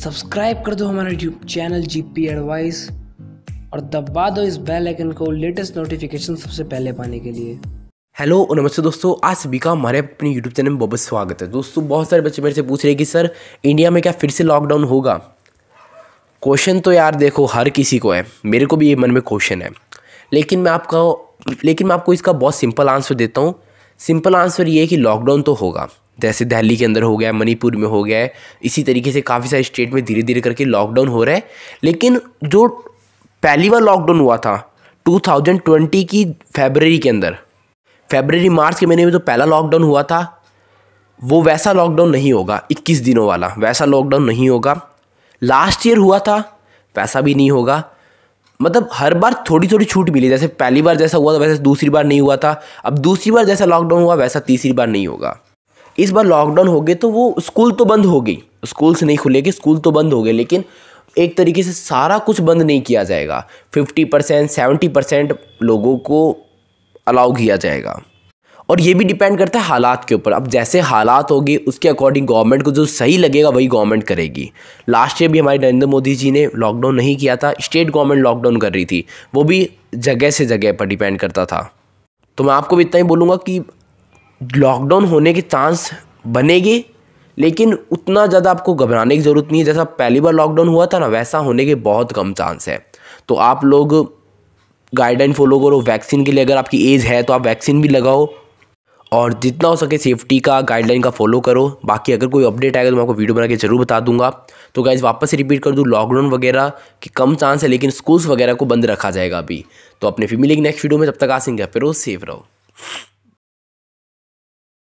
Subscribe कर दो हमारा यूट्यूब चैनल जीपी एडवाइस और दबा दो इस बेल आइकन को लेटेस्ट नोटिफिकेशन सबसे पहले पाने के लिए। हेलो और नमस्ते दोस्तों, आज सभी का हमारे अपने यूट्यूब चैनल में बहुत स्वागत है। दोस्तों बहुत सारे बच्चे मेरे से पूछ रहे हैं कि सर इंडिया में क्या फिर से लॉकडाउन होगा। क्वेश्चन तो यार देखो हर किसी को है, मेरे को भी ये मन में क्वेश्चन है, लेकिन मैं आपको इसका बहुत सिंपल आंसर देता हूँ। सिंपल आंसर ये है कि लॉकडाउन तो होगा, जैसे दिल्ली के अंदर हो गया है, मणिपुर में हो गया है, इसी तरीके से काफ़ी सारे स्टेट में धीरे धीरे करके लॉकडाउन हो रहा है। लेकिन जो पहली बार लॉकडाउन हुआ था 2020 की फरवरी के अंदर, फरवरी मार्च के महीने में जो पहला लॉकडाउन हुआ था वो वैसा लॉकडाउन नहीं होगा। 21 दिनों वाला वैसा लॉकडाउन नहीं होगा। लास्ट ईयर हुआ था वैसा भी नहीं होगा। मतलब हर बार थोड़ी थोड़ी छूट मिली, जैसे पहली बार जैसा हुआ था वैसे दूसरी बार नहीं हुआ था। अब दूसरी बार जैसा लॉकडाउन हुआ वैसा तीसरी बार नहीं होगा। इस बार लॉकडाउन हो गए तो वो स्कूल तो बंद हो गई, स्कूल से नहीं खुलेगी, स्कूल तो बंद हो गए, लेकिन एक तरीके से सारा कुछ बंद नहीं किया जाएगा। 50% 70% लोगों को अलाउ किया जाएगा। और ये भी डिपेंड करता है हालात के ऊपर। अब जैसे हालात होंगे उसके अकॉर्डिंग गवर्नमेंट को जो सही लगेगा वही गवर्नमेंट करेगी। लास्ट ईयर भी हमारे नरेंद्र मोदी जी ने लॉकडाउन नहीं किया था, स्टेट गवर्नमेंट लॉकडाउन कर रही थी, वो भी जगह से जगह पर डिपेंड करता था। तो मैं आपको भी इतना ही बोलूँगा कि लॉकडाउन होने के चांस बनेंगे, लेकिन उतना ज़्यादा आपको घबराने की ज़रूरत नहीं है। जैसा पहली बार लॉकडाउन हुआ था ना, वैसा होने के बहुत कम चांस है। तो आप लोग गाइडलाइन फॉलो करो। वैक्सीन के लिए अगर आपकी एज है तो आप वैक्सीन भी लगाओ, और जितना हो सके सेफ्टी का गाइडलाइन का फॉलो करो। बाकी अगर कोई अपडेट आएगा तो मैं आपको वीडियो बना के ज़रूर बता दूंगा। तो गाइस वापस से रिपीट कर दूं, लॉकडाउन वगैरह की कम चांस है, लेकिन स्कूल्स वगैरह को बंद रखा जाएगा अभी। तो अपने फिर मिलेंगे नेक्स्ट वीडियो में, तब तक आसिंग फिर सेफ रहो।